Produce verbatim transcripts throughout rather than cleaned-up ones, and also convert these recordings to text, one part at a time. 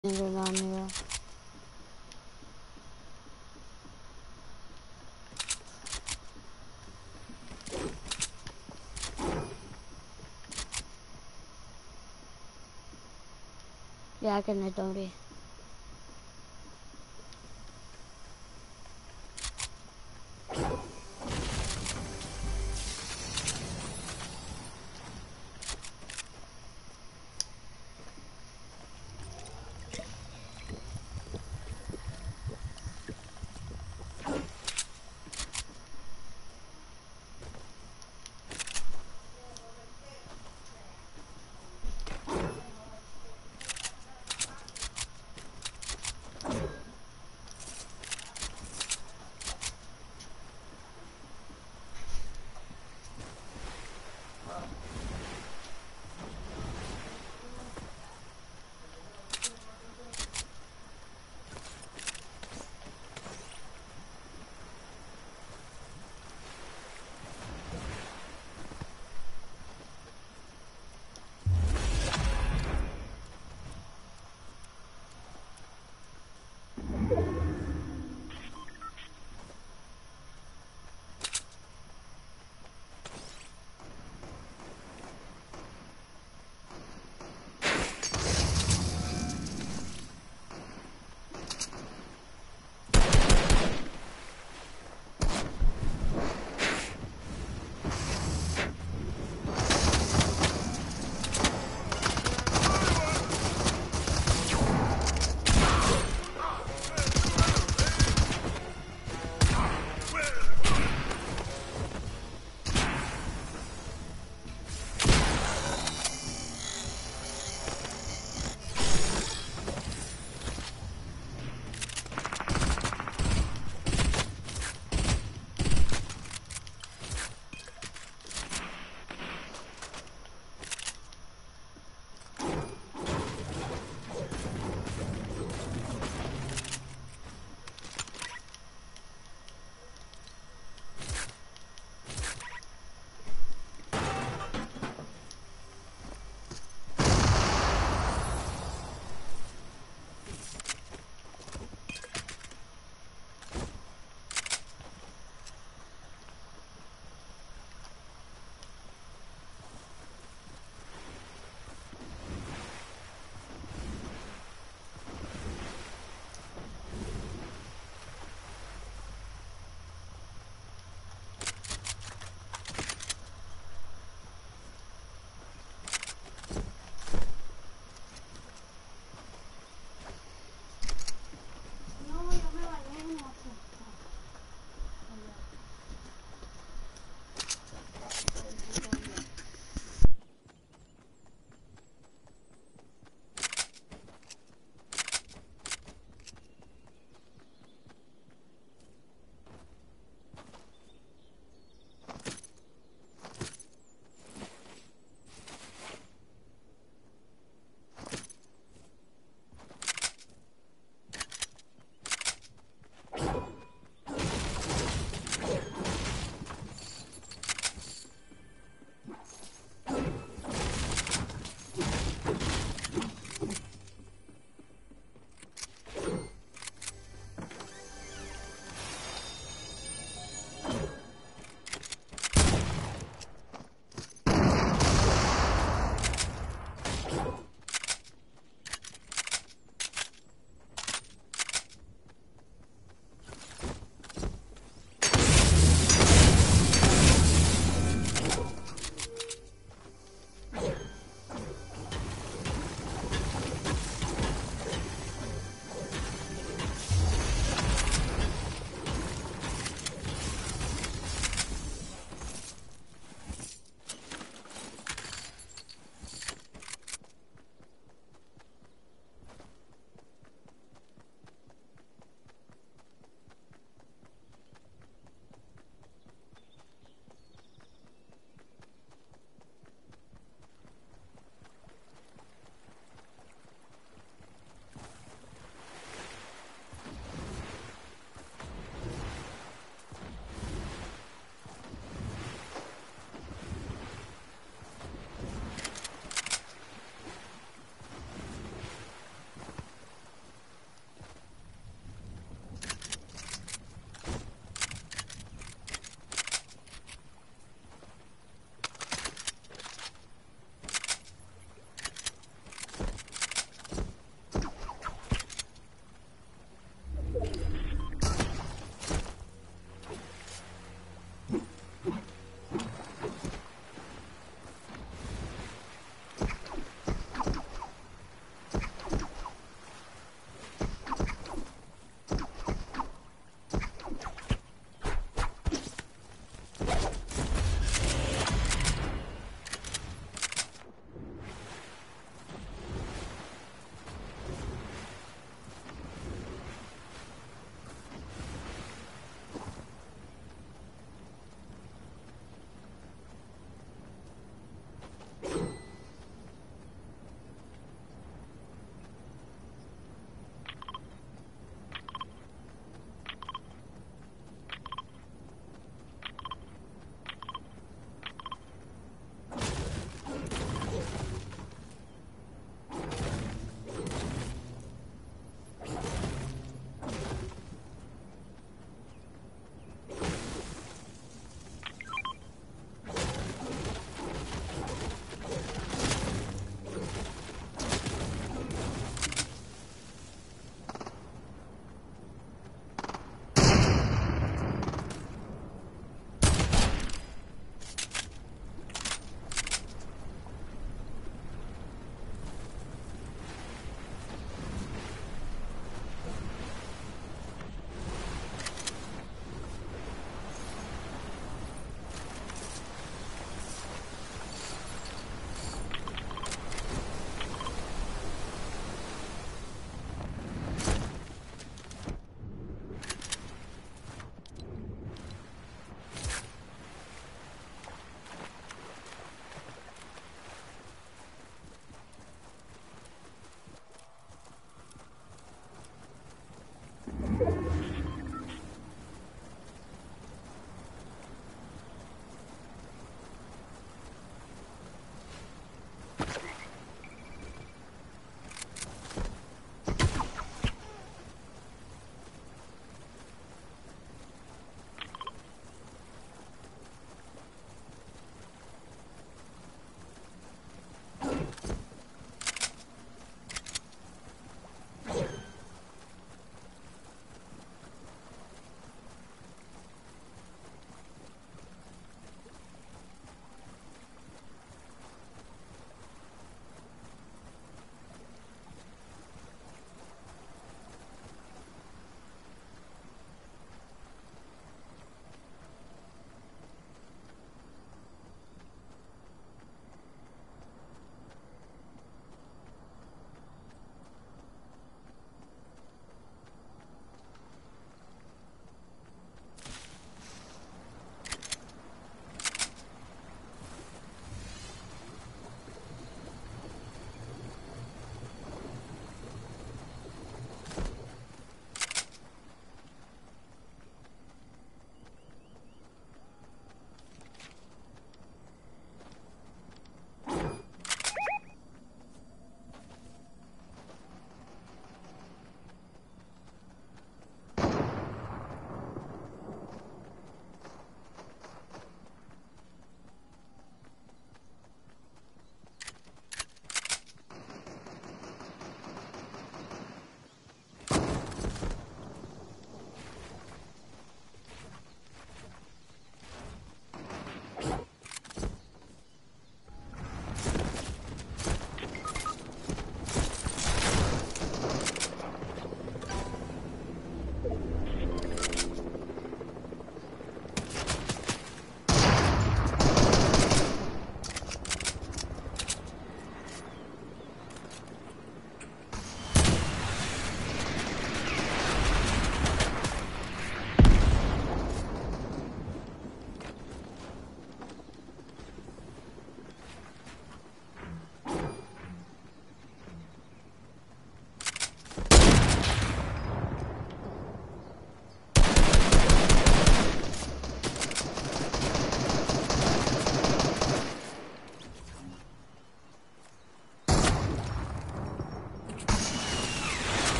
Injured on here. Yeah, I can hit Dodie.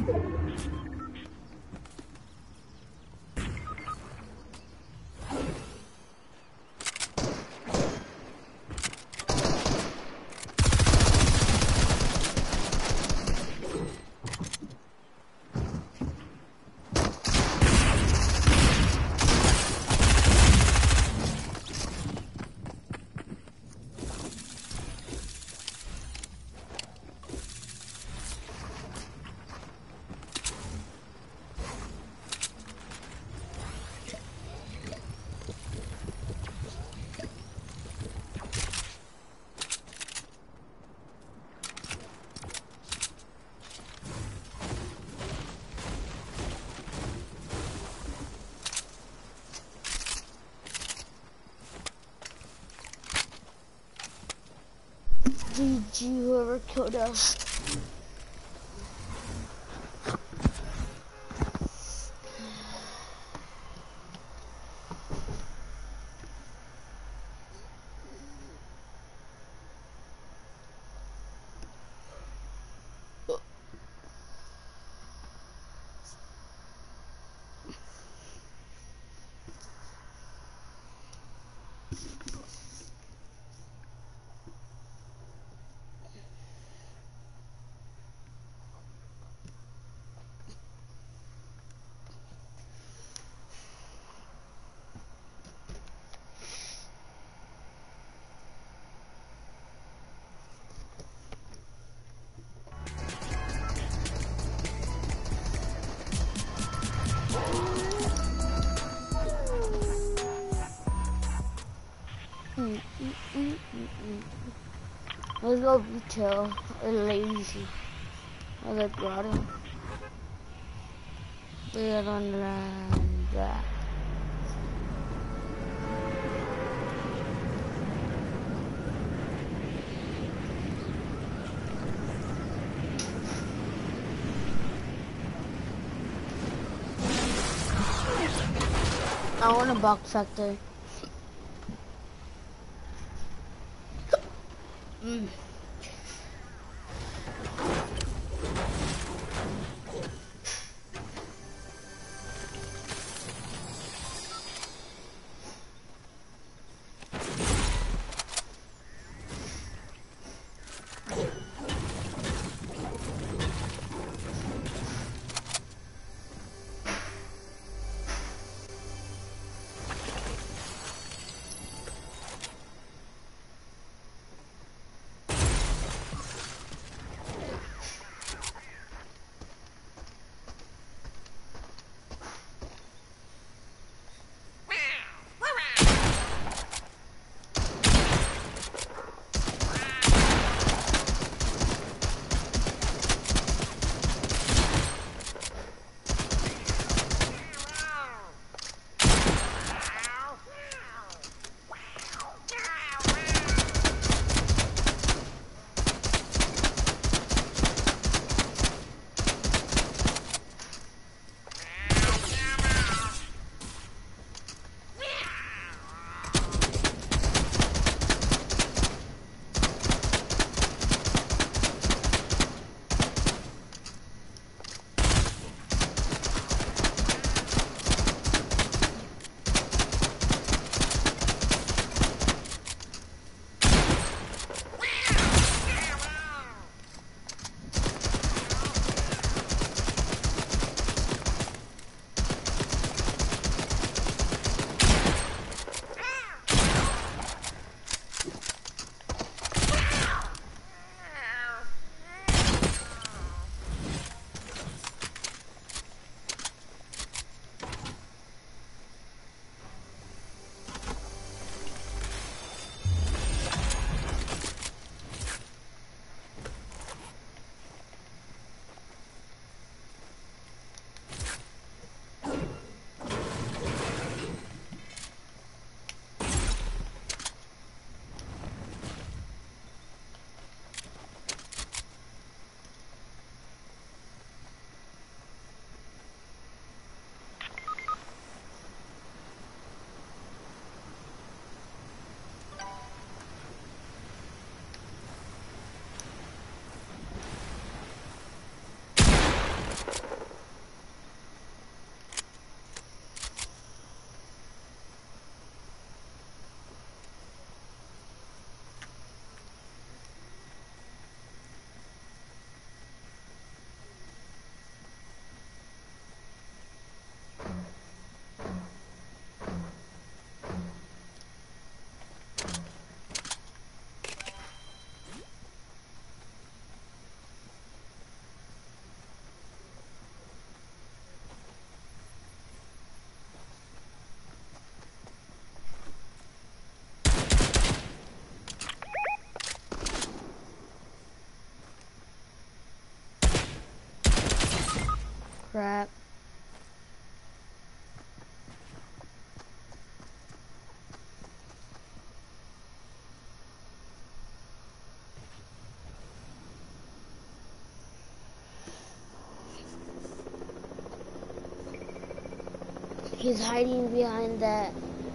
G G, whoever killed us. Mm, mm, mm, mm, mm. Let's go retail. Or lazy. I like grotto. We are on land back. I want a box factor. Mm. Crap. He's hiding behind that.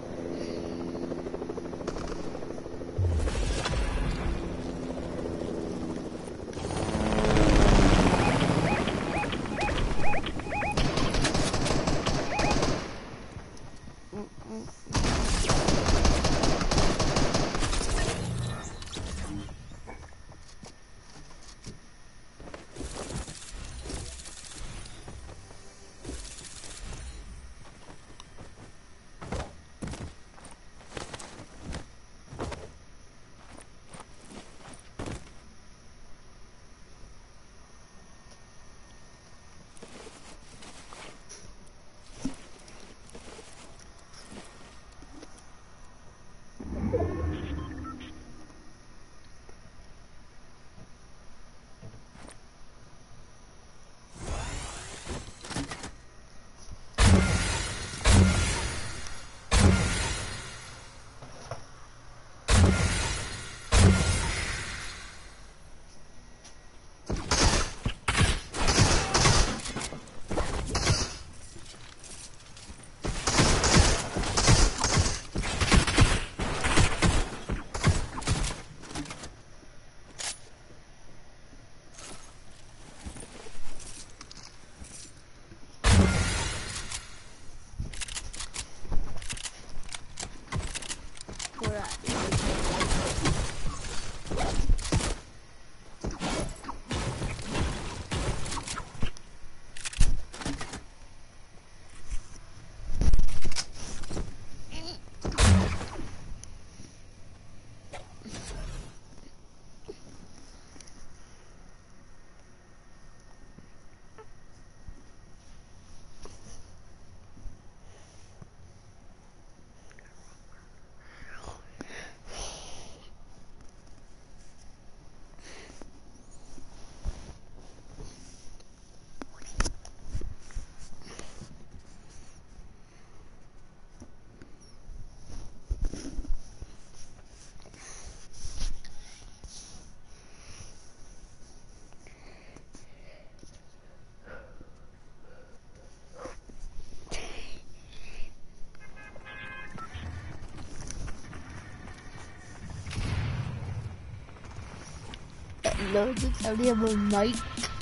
No, just only have a mic.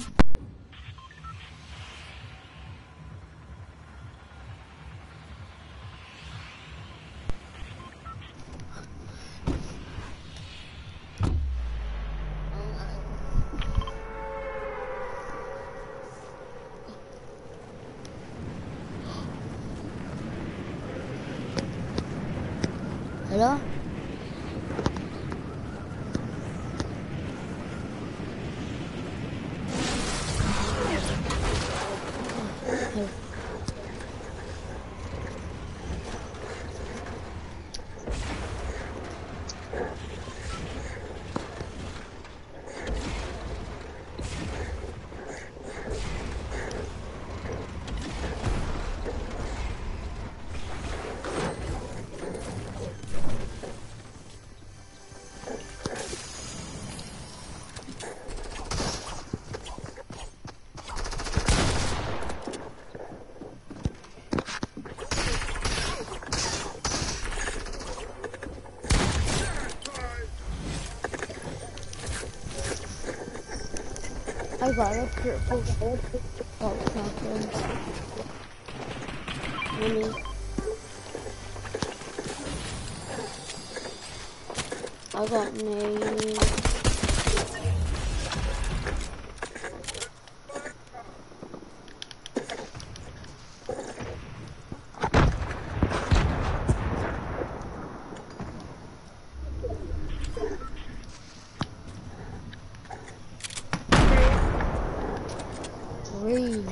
Hello? I got a purple oh, shotgun. Really? I got nades. Three.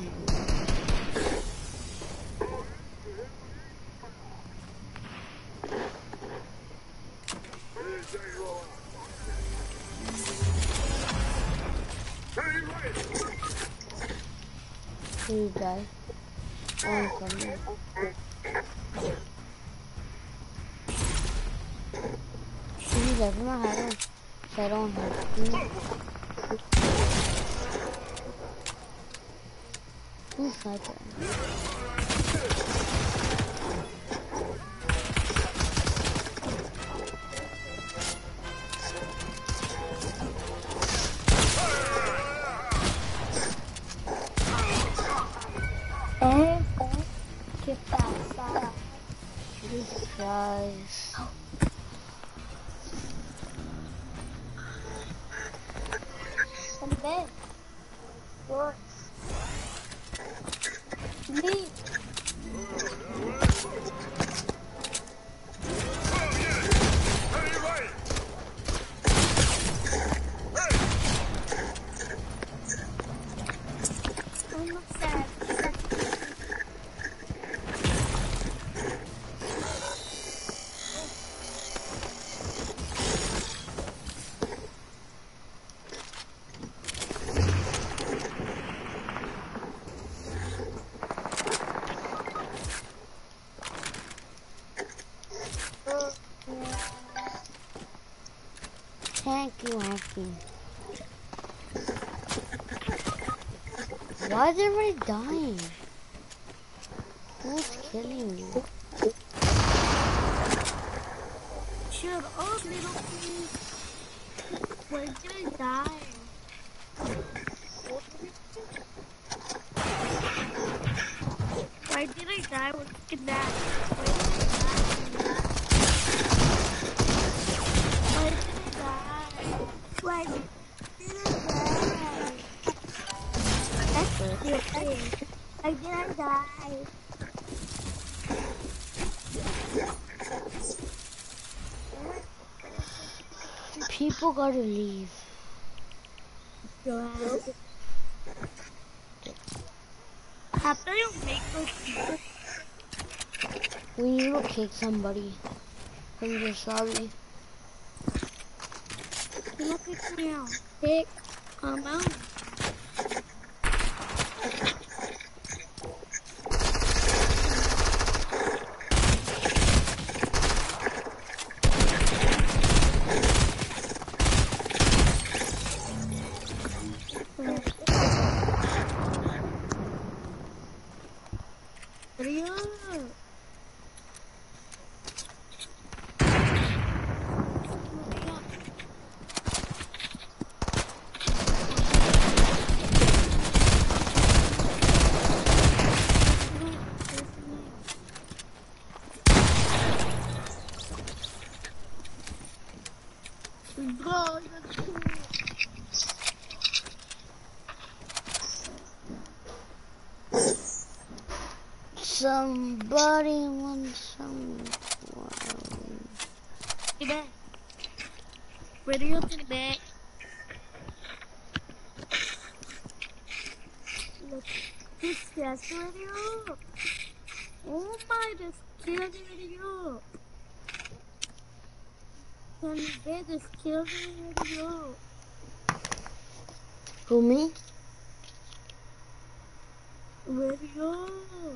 Did you die? Oh, I'm coming. Did you die from my head? So I don't have to. Who's sniping? Eh, ¿qué pasa? Jesus Christ. Come back. What? Leave. I'm not sad. Thank you, Happy. Why is everybody dying? Who's killing you? Shut up, little kid. Where did I die? Why did I die? Look at that. Why did I die? Why did I die? That's it. Why did I die? People gotta leave. After you make those people, We need to kick somebody from this lobby. you don't pick me out. Pick, come out. Hurry up. Bro, that's cool. Somebody wants someone. Hey, back. Ready up in the back. Look, this guy's ready up. Oh my, this killed ready up. Can you get this killed ready up? Who, me? Ready up.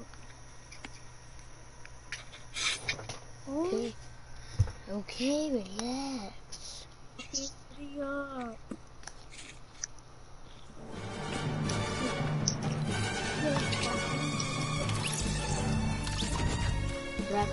Oh, Okay. Okay, relax. ready up. Relax.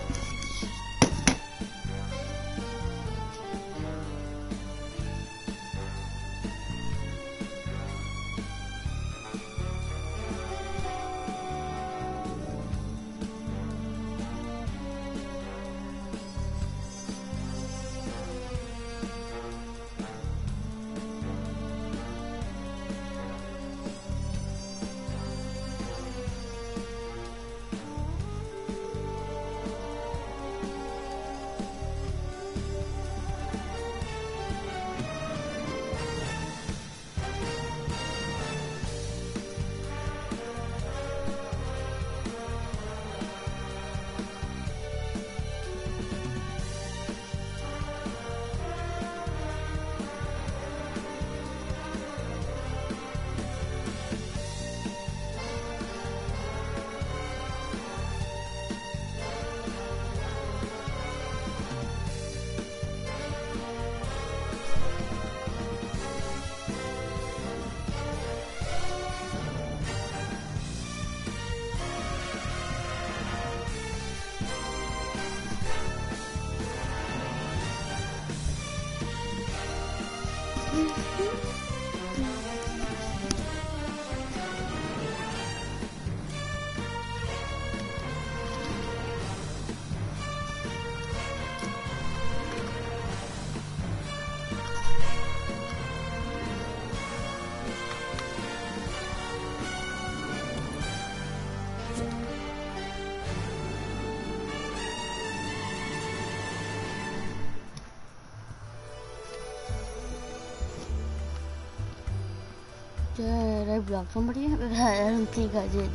Did I block somebody? I don't think I did.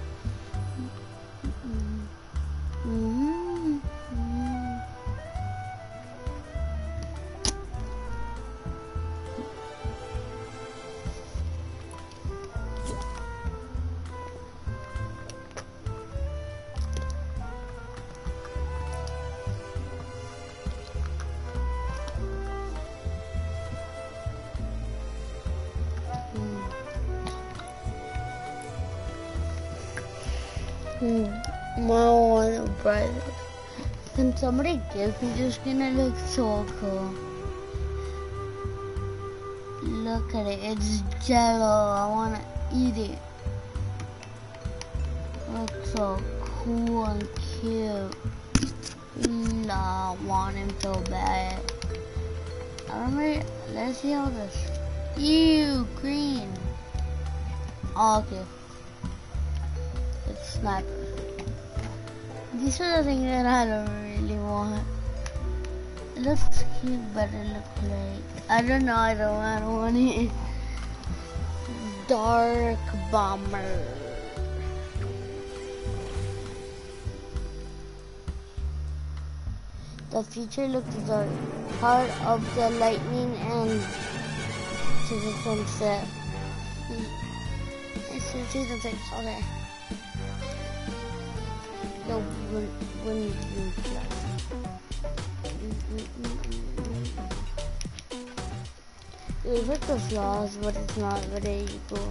Mm-hmm. Hmm. My one brother. Can somebody give me this skin? It looks so cool. Look at it. It's jello. I wanna eat it. Looks so cool and cute. Nah, I want him so bad. I remember. Let's see how this. Ew, green. Oh, okay. It's sniper. These are the things that I don't really want. It looks cute, but it looks like I don't know. I don't. I don't want it. Dark bomber. The future looks dark. Part of the lightning and to the sunset. It's the season six. Okay. The wind, wind, wind It was like the flaws, but it's not very cool.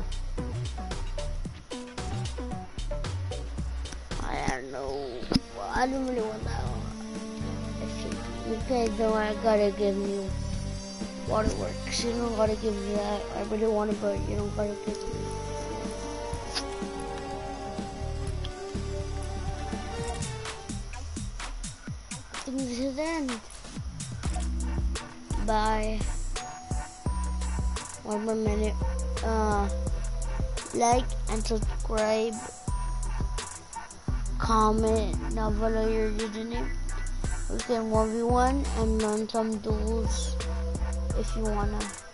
I don't know. I don't really want that one. Okay, then I gotta give me waterworks. You don't gotta give me that. I really want it, but you don't gotta give me. This is the end. Bye. One more minute. Uh, like and subscribe. Comment down below your username. We can one v one and learn some duels if you wanna.